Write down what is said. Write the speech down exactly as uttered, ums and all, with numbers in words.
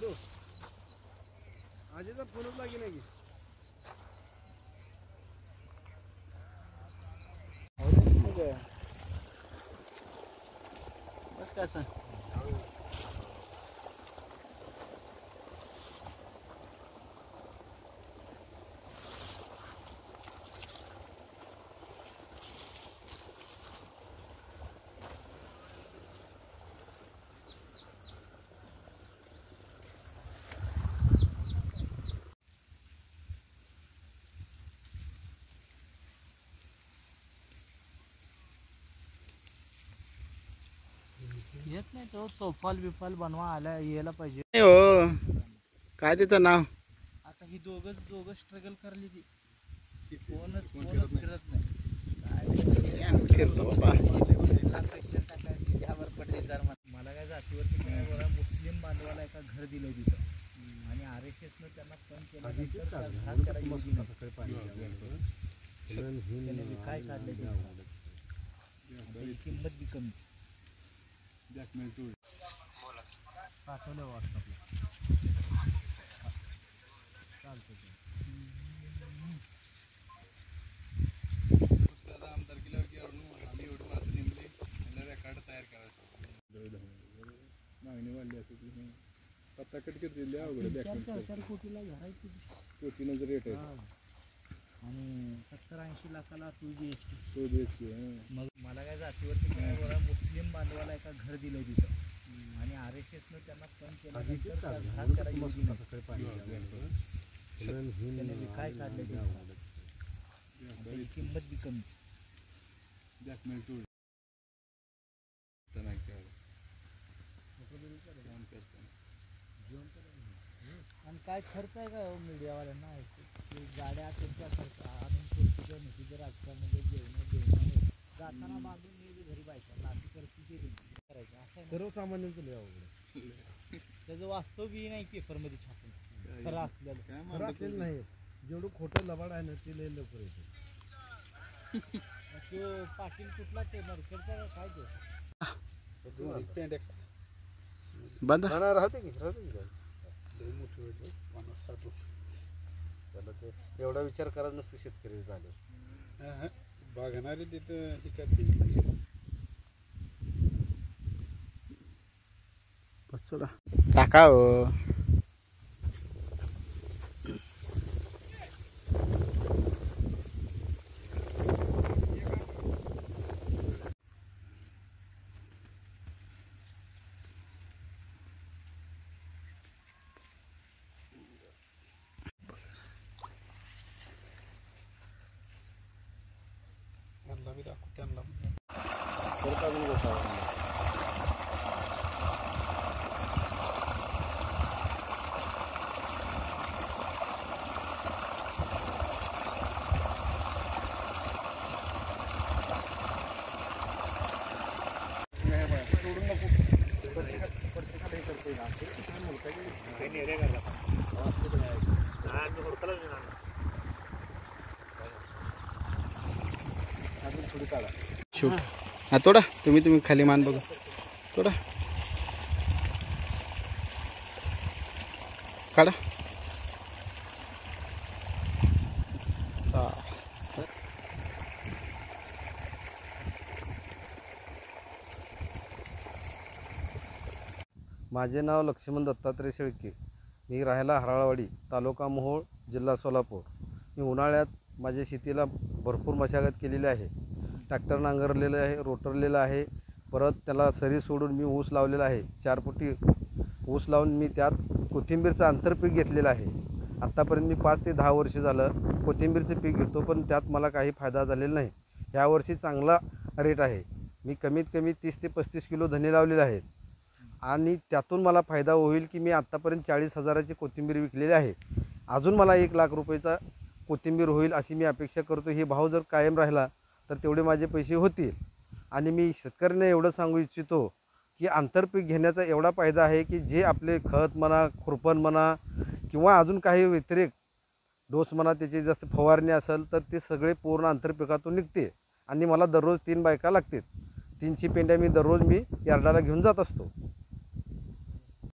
Hello आजीचा फोनच लागे नाही बस काय सांग येत नाही तो चौफाल बिफाल बनवा आला यायला पाहिजे हो. काय त्याचं नाव आता ही दोघच दोघं स्ट्रगल करली ती कोणच कोणच फिरत नाही फिरतो बाबा मला काय जातीवरती काय बघा मुस्लिम बांधवाला एका घर दिलं तिथं आणि आर एस एस न त्यांना फोन केला काय काढले किंमत बी कमी पाठवलं व्हॉट्सअपला चालतं आमदारकीला आम्ही एवढी माणसं नेमली त्यांना रेकॉर्ड तयार करायचं मागणी वाढली असते पत्ता कट करते चार कोटीला घरायची कोटीनं जर रेट आहे आणि सत्तर ऐंशी लाखाला two B H K two B H K मग मला काय जातीवरती काय बघा मुस्लिम बांधवाला एका घर दिलं तिथं आणि आर एस एस न त्यांना फोन केला काय काढले किंमत बी कमी आणि काय खर्च आहे का मीडियावाल्यांना गाड्या त्यांच्या खर्च आणून खुर्चीच्या नशीचं राजकारणामध्ये जेवण जेवण जाताना बांधून मी घरी बायकांना अशी परिस्थिती करायची असं सर्वसामान्यांचं लय अवघड त्याचं वास्तव बी नाही पेपरमध्ये छापून खरं असलेलं खरं असलेलं नाही जेवढं खोटं लबाड आहे ना ते लय लवकर येते तो पाटील कुठला ते नरखेडचा काय तो बंद राहते की राहते की लई मोठी होते पन्नास साठ त्याला ते एवढा विचार करत नसते शेतकरी झाले बघणारे तिथं हे करते टाका हो त्यांना बी दाखवू त्यांना सोडून नको प्रत्येकाला हे करतोय ना ते काय म्हणताय काही नेरे करला अजून थोडी काढा शूट हा तोडा तुम्ही तुम्ही खाली मान बघा तोडा काढा माझे नाव लक्ष्मण दत्तात्रय शेळके मी राहायला हराळवाडी तालुका मोहोळ जिल्हा सोलापूर मी उन्हाळ्यात माझ्या शेतीला भरपूर मशागत केलेली आहे ट्रॅक्टर नांगरलेलं आहे रोटरलेलं आहे परत त्याला सरी सोडून मी ऊस लावलेला आहे चार फुटी ऊस लावून मी त्यात कोथिंबीरचं आंतरपीक घेतलेलं आहे आत्तापर्यंत मी पाच ते दहा वर्ष झालं कोथिंबीरचं पीक घेतो पण त्यात मला काही फायदा झालेला नाही यावर्षी चांगला रेट आहे मी कमीत कमी तीस ते पस्तीस किलो धने लावलेले आहेत आणि त्यातून मला फायदा होईल की मी आत्तापर्यंत चाळीस हजाराची कोथिंबीर विकलेली आहे अजून मला एक लाख रुपयाचा कोथिंबीर होईल अशी मी अपेक्षा करतो हे भाव जर कायम राहिला तर तेवढे माझे पैसे होतील आणि मी शेतकऱ्यांना एवढं सांगू इच्छितो की आंतरपीक घेण्याचा एवढा फायदा आहे की जे आपले खत म्हणा खुरपण म्हणा किंवा अजून काही व्यतिरिक्त डोस म्हणा त्याची जास्त फवारणी असेल तर ते सगळे पूर्ण आंतरपिकातून निघते आणि मला दररोज तीन बायका लागतात तीनशे पेंड्या मी दररोज मी यार्डाला घेऊन जात असतो